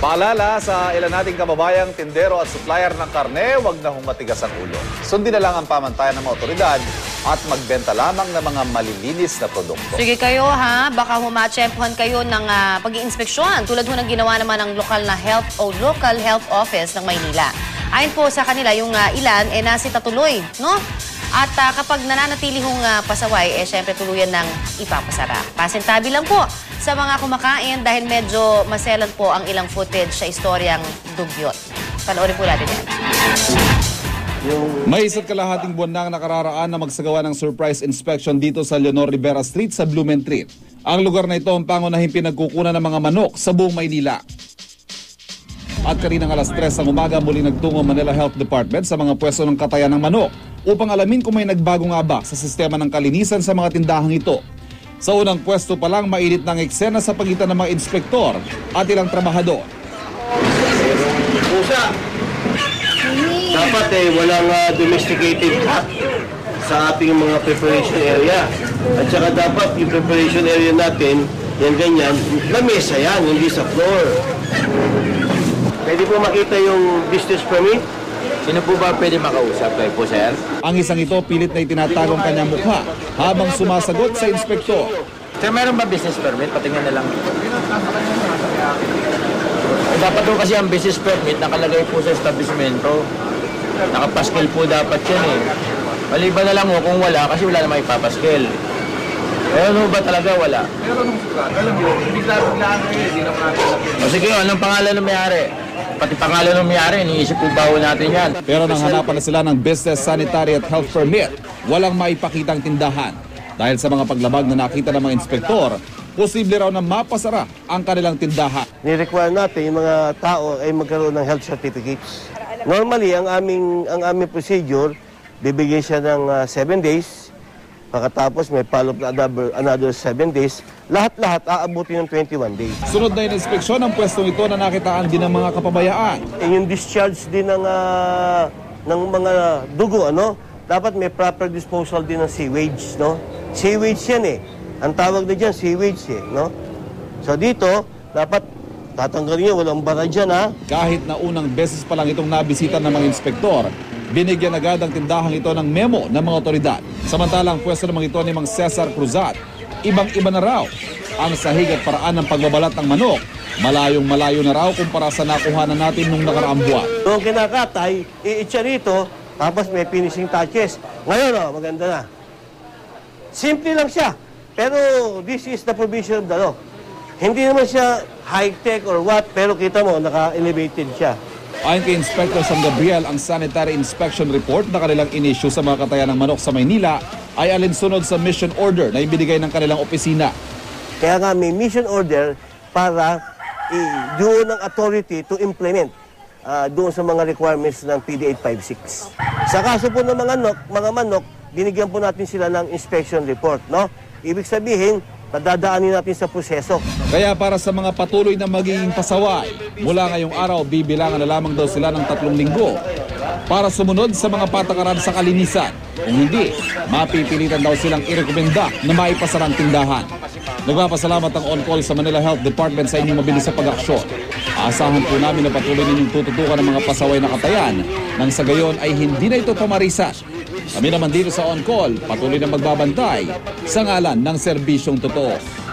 Paalala sa ilan nating kababayang tindero at supplier ng karne, huwag na matigas ang ulo. Sundin na lang ang pamantayan ng mga otoridad at magbenta lamang ng mga malilinis na produkto. Sige kayo ha, baka humatsyempohan kayo ng pag-iinspeksyon tulad ho ng ginawa naman ng local health office ng Maynila. Ayon po sa kanila, yung ilan nasita tuloy, no? At kapag nananatili hong pasaway, syempre tuluyan ng ipapasara. Pasintabi lang po sa mga kumakain dahil medyo maselan po ang ilang footage sa istoryang dugyot. Panoorin po natin yan. May isa't kalahating buwan na nakararaan na magsagawa ng surprise inspection dito sa Leonor Rivera Street sa Blumentritt. Ang lugar na ito ang pangunahing pinagkukunan ng mga manok sa buong Maynila. At kaninang alas 3 ng umaga muli nagtungo Manila Health Department sa mga pwesto ng katayan ng manok upang alamin kung may nagbago nga ba sa sistema ng kalinisan sa mga tindahang ito. Sa unang pwesto pa lang, mainit ng eksena sa pagitan ng mga inspektor at ilang trabahador. Pusa! Dapat walang domesticated cat sa ating mga preparation area. At saka dapat yung preparation area natin, yan ganyan, lamesa yan, hindi sa floor. Pwede po makita yung business permit? Sino po ba pwede makausap kayo po, sir? Ang isang ito pilit na itinatagong kanyang mukha habang sumasagot sa inspektor. Sir, meron ba business permit? Patingnan na lang. Dapat po kasi ang business permit nakalagay po sa establishmento. Nakapaskil po dapat yan eh. Maliban na lang ho kung wala kasi wala namang ipapaskil. Meron ba talaga wala? Meron nung sukat. Alam mo, bigla-biglaan kayo, hindi naman natin. O sige, anong pangalan ng may-ari? Pati pangalan ng may-ari, iniisip po ba natin yan? Pero nang hanapan na sila ng business, sanitary at health permit, walang maipakitang tindahan. Dahil sa mga paglabag na nakita ng mga inspektor, posible raw na mapasara ang kanilang tindahan. Ni-require natin yung mga tao ay magkaroon ng health certificates. Normally, ang aming procedure, bibigyan siya ng 7 days. Pagkatapos may follow-up na another 7 days. Lahat-lahat aabutin ng 21 days. Sunod na inspeksyon ng pwestong ito na nakitaan din ng mga kapabayaan. Yung discharge din ng mga dugo, dapat may proper disposal din ng sewage, no? Sewage yan eh. Ang tawag na dyan, sewage eh, no? So dito, dapat tatanggalin niya, walang bara dyan, ha? Kahit na unang beses pa lang itong nabisita ng mga inspektor, binigyan agad ang tindahang ito ng memo ng mga otoridad. Samantalang pwesto naman ito ni Mang Cesar Cruzat, ibang-iba na raw ang sahig at paraan ng pagbabalat ng manok. Malayong-malayo na raw kumpara sa nakuhanan natin nung nakaraang buwan. Nung kinakatay, iitsa rito, tapos may finishing touches. Ngayon, maganda na. Simple lang siya, pero this is the provision of the law. Hindi naman siya high-tech or what, pero kita mo, naka-elevated siya. Ayon kay Inspector San Gabriel, ang sanitary inspection report na kanilang inisyu sa mga katayan ng manok sa Maynila ay alinsunod sa mission order na ibinigay ng kanilang opisina. Kaya nga may mission order para doon ng authority to implement doon sa mga requirements ng PD 856. Sa kaso po ng mga manok, binigyan po natin sila ng inspection report, no? Ibig sabihin, nadadaanin natin sa proseso. Kaya para sa mga patuloy na magiging pasaway, mula ngayong araw bibilangan na lamang daw sila ng 3 linggo para sumunod sa mga patakaran sa kalinisan. Kung hindi, mapipilitan daw silang irekomenda na maipasarang tindahan. Nagpapasalamat ang on-call sa Manila Health Department sa inyong mabilis sa pag-aksyon. Aasahan po namin na patuloy ninyong tututukan ng mga pasaway na katayan nang sa gayon ay hindi na ito pamarisan. Kami naman dito sa on-call, patuloy na magbabantay sa ngalan ng serbisyong totoo.